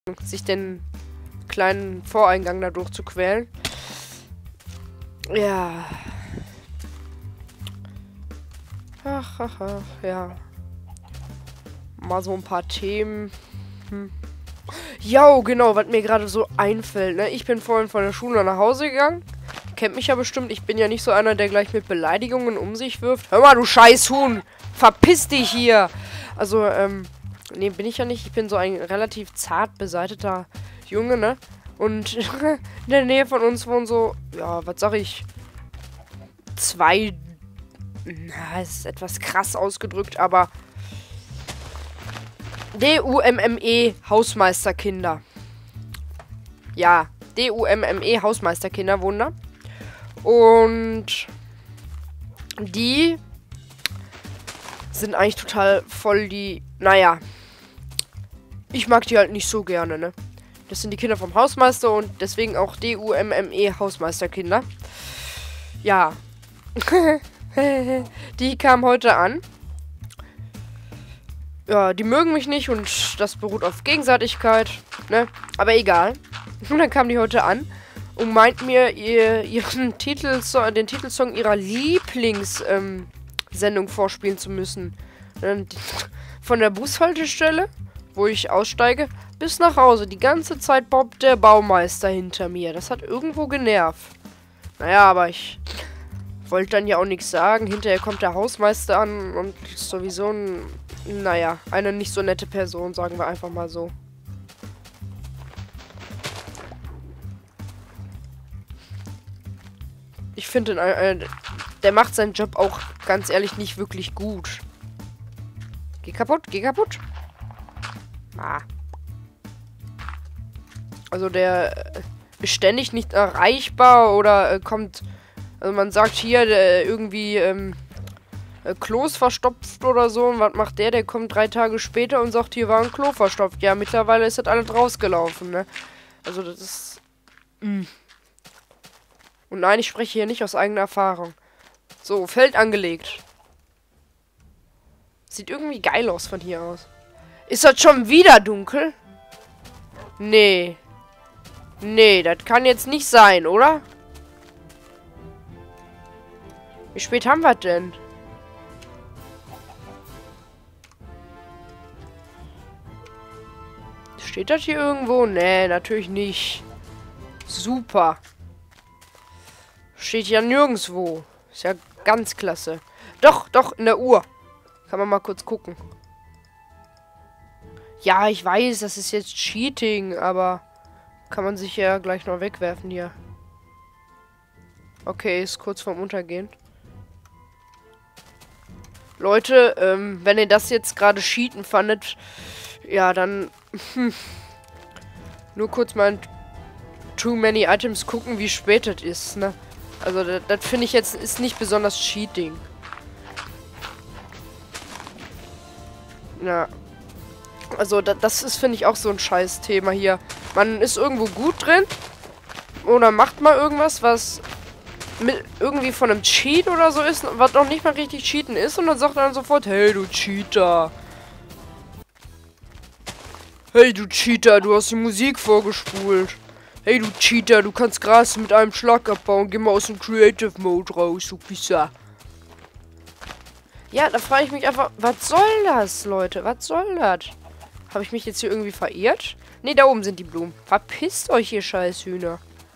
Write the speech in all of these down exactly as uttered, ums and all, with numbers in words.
sich den kleinen Voreingang da durchzuquälen. Ja. Ach, ach, ach, ja. Mal so ein paar Themen. Hm. Jo, genau, was mir gerade so einfällt, ne? Ich bin vorhin von der Schule nach Hause gegangen. Kennt mich ja bestimmt. Ich bin ja nicht so einer, der gleich mit Beleidigungen um sich wirft. Hör mal, du Scheißhuhn! Verpiss dich hier! Also, ähm, nee, bin ich ja nicht. Ich bin so ein relativ zart beseiteter Junge, ne? Und in der Nähe von uns wohnen so, ja, was sag ich? Zwei, na, ist etwas krass ausgedrückt, aber D U M M E Hausmeisterkinder. Ja, D U M M E Hausmeisterkinder wohnen da. Und die sind eigentlich total voll die, naja, ich mag die halt nicht so gerne, ne? Das sind die Kinder vom Hausmeister und deswegen auch D U M M E Hausmeisterkinder. Ja. Die kamen heute an. Ja, die mögen mich nicht und das beruht auf Gegenseitigkeit, ne? Aber egal. Und dann kamen die heute an und meinten mir, ihr, ihren Titelsong, den Titelsong ihrer Lieblingssendung ähm, vorspielen zu müssen. Und von der Bushaltestelle, wo ich aussteige, bis nach Hause. Die ganze Zeit Bob der Baumeister hinter mir. Das hat irgendwo genervt. Naja, aber ich wollte dann ja auch nichts sagen. Hinterher kommt der Hausmeister an und ist sowieso ein, naja, eine nicht so nette Person, sagen wir einfach mal so. Ich finde, äh, der macht seinen Job auch, ganz ehrlich, nicht wirklich gut. Geh kaputt, geh kaputt. Ah. Also der äh, ist ständig nicht erreichbar oder äh, kommt... Also man sagt hier, der irgendwie ähm, äh, Klos verstopft oder so. Und was macht der? Der kommt drei Tage später und sagt, hier war ein Klo verstopft. Ja, mittlerweile ist das alles rausgelaufen, ne? Also das ist... Mh. Und nein, ich spreche hier nicht aus eigener Erfahrung. So, Feld angelegt. Sieht irgendwie geil aus von hier aus. Ist das schon wieder dunkel? Nee. Nee, das kann jetzt nicht sein, oder? Wie spät haben wir denn? Steht das hier irgendwo? Nee, natürlich nicht. Super. Steht ja nirgendwo. Ist ja ganz klasse. Doch, doch, in der Uhr. Kann man mal kurz gucken. Ja, ich weiß, das ist jetzt Cheating, aber kann man sich ja gleich noch wegwerfen hier. Okay, ist kurz vorm Untergehen. Leute, ähm, wenn ihr das jetzt gerade Cheaten fandet, ja, dann hm, nur kurz mal in Too Many Items gucken, wie spät es ist, ne? Also, das, das finde ich jetzt ist nicht besonders Cheating. Ja. Also, das, das ist, finde ich, auch so ein Scheiß-Thema hier. Man ist irgendwo gut drin oder macht mal irgendwas, was mit irgendwie von einem Cheat oder so ist, was noch nicht mal richtig Cheaten ist, und dann sagt er dann sofort, hey, du Cheater. Hey, du Cheater, du hast die Musik vorgespult. Hey, du Cheater, du kannst Gras mit einem Schlag abbauen. Geh mal aus dem Creative Mode raus, du Pisser. Ja, da frage ich mich einfach, was soll das, Leute? Was soll das? Habe ich mich jetzt hier irgendwie verirrt? Ne, da oben sind die Blumen. Verpisst euch, ihr Scheißhühner.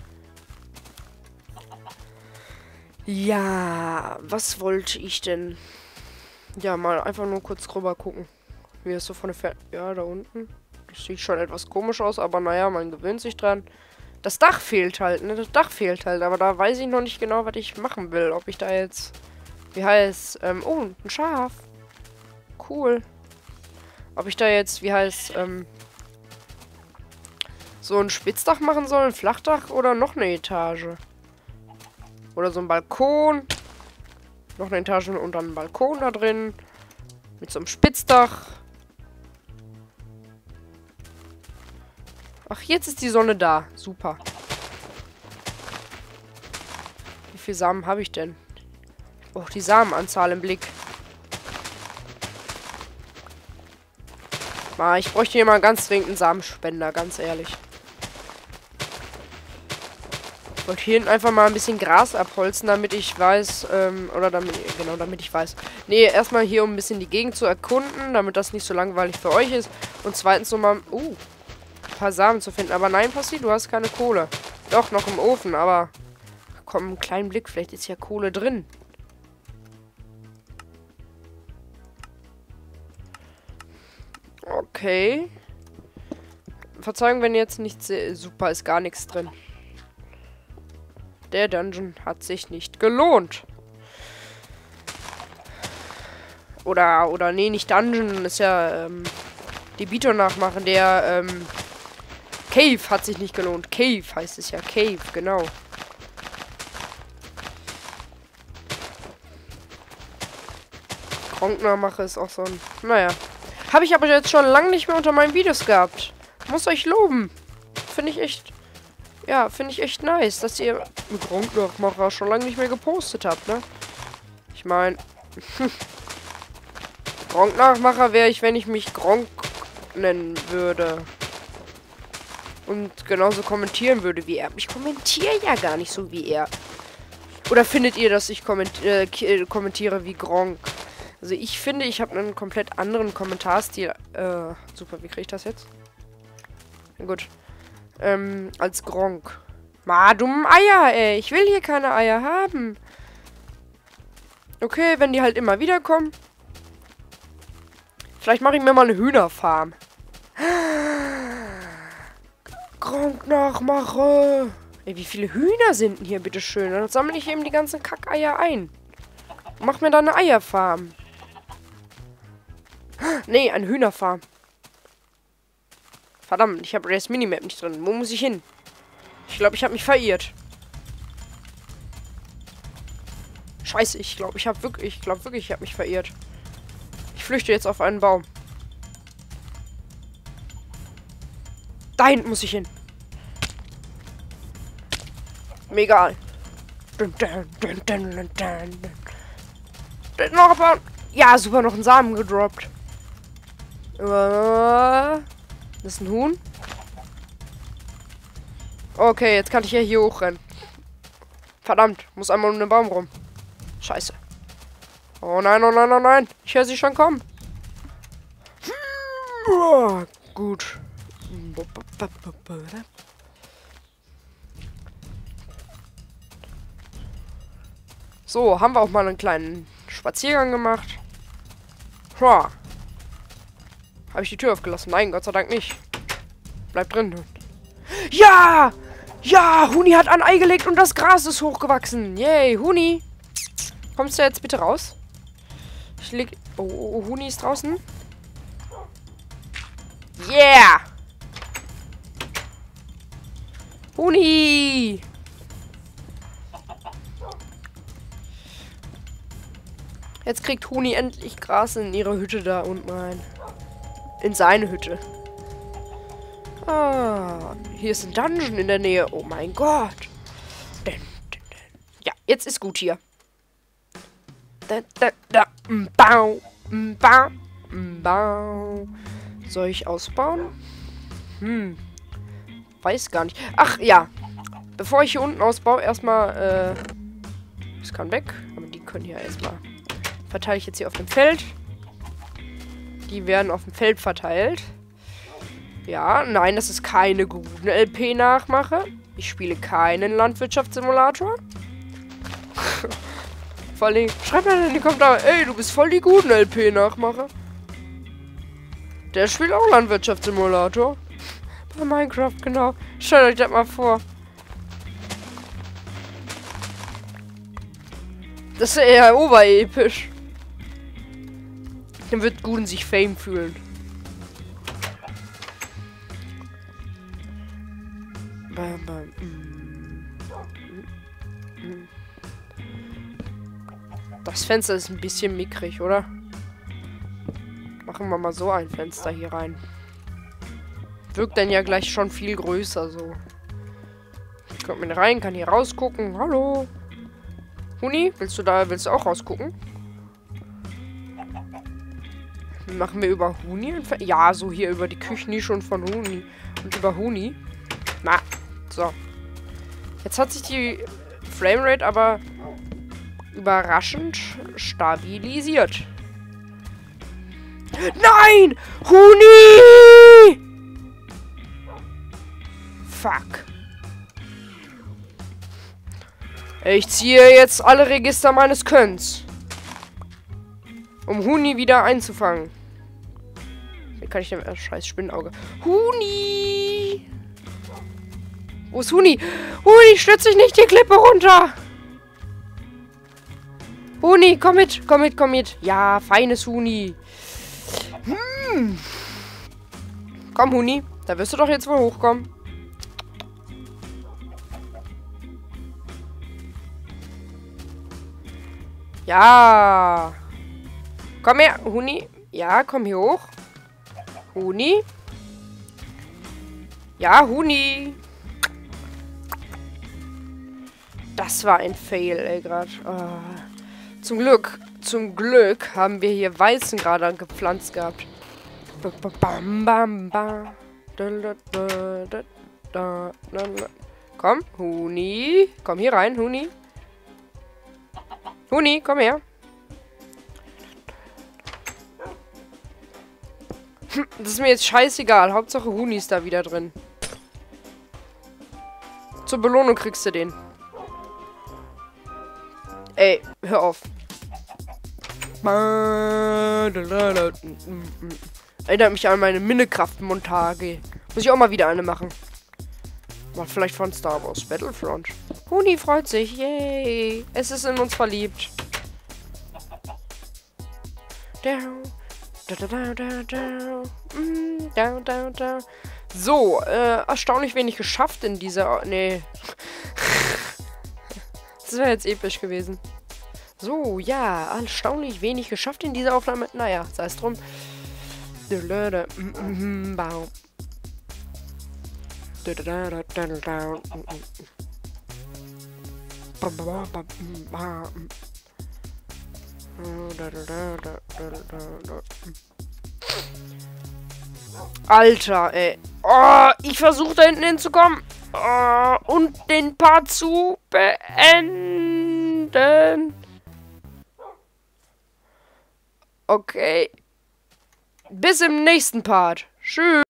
Ja, was wollte ich denn? Ja, mal einfach nur kurz rüber gucken. Wie ist so von der Fer... Ja, da unten. Das sieht schon etwas komisch aus, aber naja, man gewöhnt sich dran. Das Dach fehlt halt, ne? Das Dach fehlt halt, aber da weiß ich noch nicht genau, was ich machen will. Ob ich da jetzt... Wie heißt... Ähm, oh, ein Schaf. Cool. Ob ich da jetzt, wie heißt, ähm... so ein Spitzdach machen soll, ein Flachdach oder noch eine Etage. Oder so ein Balkon. Noch eine Etage und dann ein Balkon da drin. Mit so einem Spitzdach. Ach, jetzt ist die Sonne da. Super. Wie viele Samen habe ich denn? Oh, die Samenanzahl im Blick. Mal, ich bräuchte hier mal ganz dringend einen Samenspender, ganz ehrlich. Ich wollte hier hinten einfach mal ein bisschen Gras abholzen, damit ich weiß, ähm, oder damit, genau, damit ich weiß. Nee, erstmal hier, um ein bisschen die Gegend zu erkunden, damit das nicht so langweilig für euch ist. Und zweitens nochmal, uh, ein paar Samen zu finden. Aber nein, Passi, du hast keine Kohle. Doch, noch im Ofen, aber komm, einen kleinen Blick, vielleicht ist ja Kohle drin. Okay. Verzeihung, wenn jetzt nichts super ist, gar nichts drin. Der Dungeon hat sich nicht gelohnt. Oder, oder, nee, nicht Dungeon, ist ja, ähm, Debitor nachmachen. Der, ähm, Cave hat sich nicht gelohnt. Cave heißt es ja. Cave, genau. Gronk nachmache ist auch so ein, naja. Habe ich aber jetzt schon lange nicht mehr unter meinen Videos gehabt. Muss euch loben. Finde ich echt... Ja, finde ich echt nice, dass ihr mit Gronk-Nachmacher schon lange nicht mehr gepostet habt, ne? Ich meine... Gronk-Nachmacher wäre ich, wenn ich mich Gronk nennen würde. Und genauso kommentieren würde wie er. Ich kommentiere ja gar nicht so wie er. Oder findet ihr, dass ich komment äh, kommentiere wie Gronk? Also ich finde, ich habe einen komplett anderen Kommentarstil. Äh, super, wie kriege ich das jetzt? Na gut. Ähm, als Gronk. Ma, dummen Eier, ey. Ich will hier keine Eier haben. Okay, wenn die halt immer wieder kommen. Vielleicht mache ich mir mal eine Hühnerfarm. Gronk nachmache. Ey, wie viele Hühner sind denn hier, bitteschön? Dann sammle ich eben die ganzen Kackeier ein. Und mach mir da eine Eierfarm. Nee, eine Hühnerfarm. Verdammt, ich habe das Minimap nicht drin. Wo muss ich hin? Ich glaube, ich habe mich verirrt. Scheiße, ich glaube, ich habe wirklich, ich glaube wirklich, ich habe mich verirrt. Ich flüchte jetzt auf einen Baum. Da hinten muss ich hin. Mir egal. Noch ein Baum. Ja, super, noch einen Samen gedroppt. Uh, das ist ein Huhn. Okay, jetzt kann ich ja hier hochrennen. Verdammt, muss einmal um den Baum rum. Scheiße. Oh nein, oh nein, oh nein. Ich höre sie schon kommen. Oh, gut. So, haben wir auch mal einen kleinen Spaziergang gemacht. Ha. Habe ich die Tür aufgelassen? Nein, Gott sei Dank nicht. Bleib drin. Ja! Ja! Huni hat ein Ei gelegt und das Gras ist hochgewachsen. Yay, Huni. Kommst du jetzt bitte raus? Ich leg... Oh, oh, oh, Huni ist draußen. Yeah! Huni! Jetzt kriegt Huni endlich Gras in ihre Hütte da unten rein. In seine Hütte. Ah, hier ist ein Dungeon in der Nähe. Oh mein Gott. Ja, jetzt ist gut hier. Da, da, da. Bau. Bau. Bau. Soll ich ausbauen? Hm. Weiß gar nicht. Ach, ja. Bevor ich hier unten ausbaue, erstmal, äh... das kann weg. Aber die können hier erstmal... Verteile ich jetzt hier auf dem Feld. Die werden auf dem Feld verteilt. Ja, nein, das ist keine gute L P-Nachmache. Ich spiele keinen Landwirtschaftssimulator. Vor allem, schreibt mal in die Kommentare, ey, du bist voll die guten L P-Nachmacher. Der spielt auch Landwirtschaftssimulator. Bei Minecraft, genau. Stellt euch das mal vor. Das ist eher oberepisch. Dann wird Guden sich Fame fühlen. Das Fenster ist ein bisschen mickrig, oder? Machen wir mal so ein Fenster hier rein. Wirkt dann ja gleich schon viel größer, so. Kommt man rein, kann hier rausgucken. Hallo. Huni, willst du da, willst du auch rausgucken? Machen wir über Huni? Ja, so hier über die Küchennische und von Huni. Und über Huni. Na, so. Jetzt hat sich die Framerate aber überraschend stabilisiert. Nein! Huni! Fuck. Ich ziehe jetzt alle Register meines Könns. Um Huni wieder einzufangen. Wie kann ich denn... Äh, scheiß Spinnenauge. Huni! Wo ist Huni? Huni, stürz dich nicht die Klippe runter! Huni, komm mit, komm mit, komm mit. Ja, feines Huni. Hm. Komm, Huni. Da wirst du doch jetzt wohl hochkommen. Ja. Komm her, Huni. Ja, komm hier hoch. Huni. Ja, Huni. Das war ein Fail, ey, gerade. Oh. Zum Glück, zum Glück haben wir hier Weizen gerade gepflanzt gehabt. Bam, bam, bam. Komm, Huni. Komm hier rein, Huni. Huni, komm her. Das ist mir jetzt scheißegal. Hauptsache Huni ist da wieder drin. Zur Belohnung kriegst du den. Ey, hör auf. Erinnert mich an meine Minecraft-Montage. Muss ich auch mal wieder eine machen. Mal vielleicht von Star Wars Battlefront. Huni freut sich. Yay. Es ist in uns verliebt. So, äh, erstaunlich wenig geschafft in dieser... Nee. Das wäre jetzt episch gewesen. So, ja, erstaunlich wenig geschafft in dieser Aufnahme. Naja, sei es drum. Alter, ey. Oh, ich versuche da hinten hinzukommen. Oh, und den Part zu beenden. Okay. Bis im nächsten Part. Tschüss.